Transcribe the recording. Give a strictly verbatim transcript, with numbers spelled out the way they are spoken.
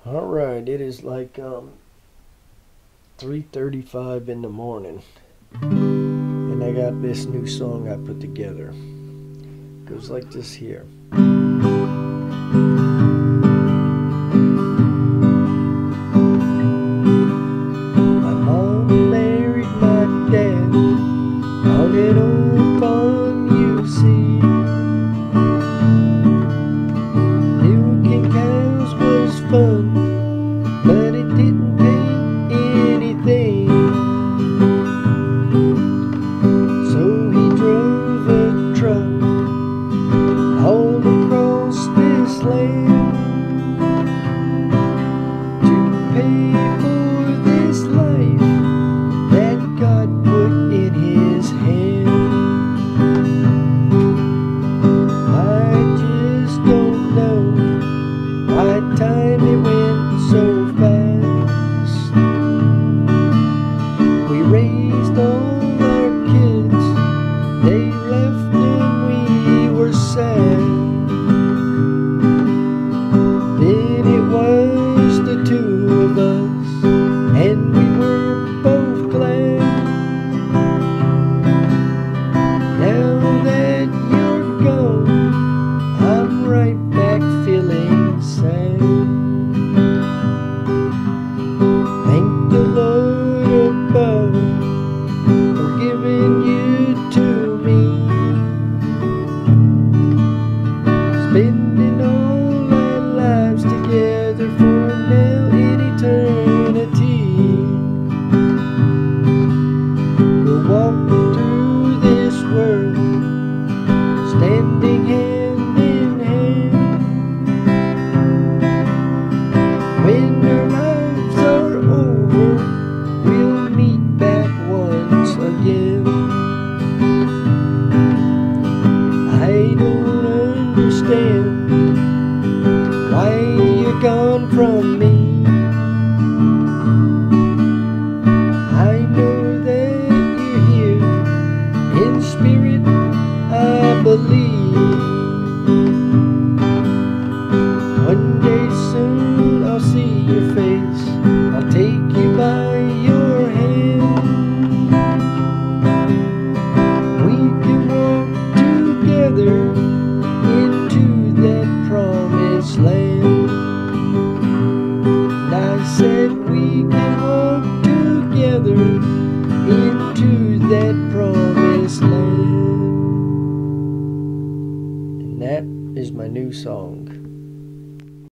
All right, it is like um, three thirty-five in the morning, and I got this new song I put together. It goes like this here. My mom married my dad on an old farm, you see. Milking cows was fun, but it didn't pay anything. So he drove a truck all across this land to pay for this life that God put in his hand. I just don't know why time it went so fast. We raised all our kids, they left and we were sad. Then it was the two of us, and we were both glad. Now that you're gone, I'm right back feeling sad. Thank the Lord above for giving you to me, spending all our lives together for now in eternity. We'll walk through this world standing hand in hand. When our lives are over, we'll meet back once again. I don't understand why you're gone from me. I know that you're here in spirit, I believe. One day soon I'll see your face, I'll take you by your hand. We can walk together into that promised land. And I said we can walk together into that promised land. And that is my new song.